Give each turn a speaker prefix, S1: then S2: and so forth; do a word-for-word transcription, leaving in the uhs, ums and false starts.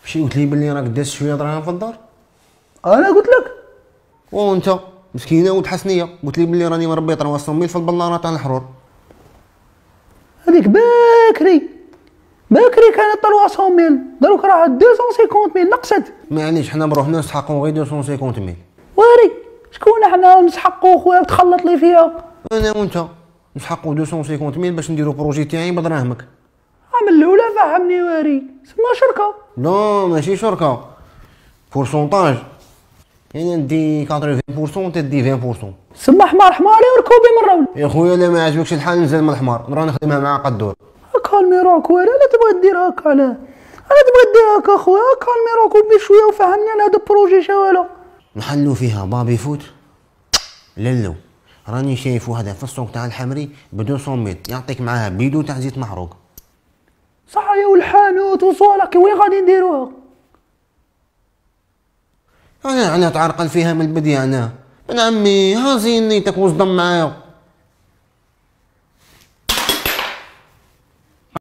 S1: ماشي قلت لي بلي راك داز شويه دراهم في الدار؟
S2: انا قلت لك.
S1: وانت مسكينه وتحسنيه قلت لي بلي راني مربي ثلاثمية ميل في البلانه تاع الحرور.
S2: هذيك باكري باكري كانت ثلاثمية ميل، دروك راه مئتين وخمسين ميل نقصت.
S1: معليش حنا بروحنا نسحقوا غير مئتين وخمسين ميل.
S2: واري شكون حنا نسحقوا خويا وتخلط لي فيها؟
S1: انا وانت نسحقوا مئتين وخمسين ميل باش نديرو بروجي تاعي بدراهمك.
S2: من الاولى فهمني واري، سما شركه.
S1: لا ماشي شركه، بورسونتاج، يعني ندي ثمانين بالمية وانت تدي عشرين بالمية.
S2: سما حمار حماري وركوبي من الرول.
S1: يا خويا لا ما عجبكش الحال نزل من الحمار نروح نخدمها مع قدور.
S2: كالمي روك واري، لا تبغي دير هكا، علاه انا تبغي دير هكا خويا؟ كالمي روك بشويه وفهمني على هذا البروجي شوالا.
S1: نحلو فيها بابي فوت. للو راني شايفو هذا في السوق تاع الحمري ب مئتين ميل يعطيك معاها بيدو تاع زيت محروق.
S2: صح يا والحانوت وصوالح وين غادي نديروها؟
S1: انا انا تعرقل فيها من البدايه انا. من عمي ها زين نيتك وصدم معايا.